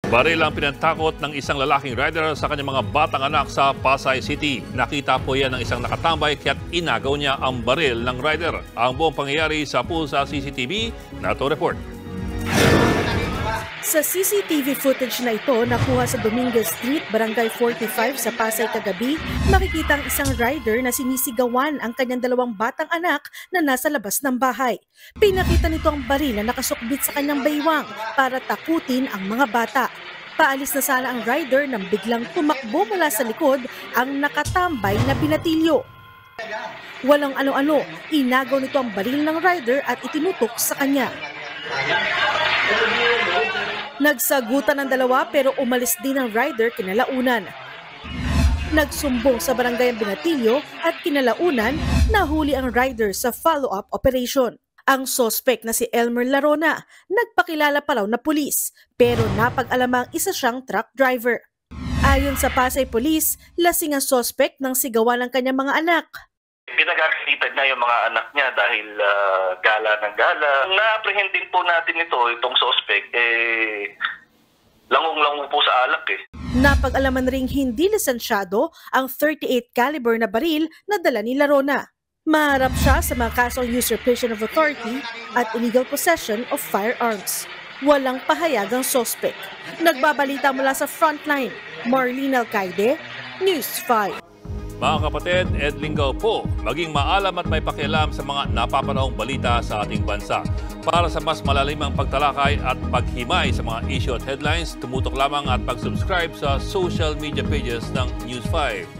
Baril ang pinantakot ng isang lalaking rider sa kanyang mga batang anak sa Pasay City. Nakita po yan ng isang nakatambay kaya't inagaw niya ang baril ng rider. Ang buong pangyayari sa PULSA CCTV, Nato Report. Sa CCTV footage na ito, nakuha sa Dominguez Street, Barangay 45 sa Pasay kagabi, makikita ang isang rider na sinisigawan ang kanyang dalawang batang anak na nasa labas ng bahay. Pinakita nito ang baril na nakasukbit sa kanyang baywang para takutin ang mga bata. Paalis na sana ang rider nang biglang tumakbo mula sa likod ang nakatambay na binatilyo. Walang ano-ano, inagaw nito ang baril ng rider at itinutok sa kanya. Nagsagutan ng dalawa pero umalis din ang rider kinalaunan. Nagsumbong sa barangay ang binatilyo at kinalaunan nahuli ang rider sa follow-up operation. Ang sospek na si Elmer Larona nagpakilala pa raw na pulis pero napag-alamang isa siyang truck driver. Ayon sa Pasay Police, lasing ang sospek nang sigawan ng kanyang mga anak. Pinag-aksitan niya yung mga anak niya dahil gala ng gala. Na-apprehend din po natin itong suspect, langong-lango po sa alak eh. Napag-alaman ring hindi lisensyado ang 38 caliber na baril na dala ni Larona. Maharap siya sa mga kasong usurpation of authority at illegal possession of firearms. Walang pahayag ang suspect. Nagbabalita mula sa Frontline, Marlene Alcaide, News 5. Mga kapatid, Ed Lingaw po, maging maalam at may pakialam sa mga napapanahong balita sa ating bansa. Para sa mas malalimang pagtalakay at paghimay sa mga issue at headlines, tumutok lamang at pag-subscribe sa social media pages ng News 5.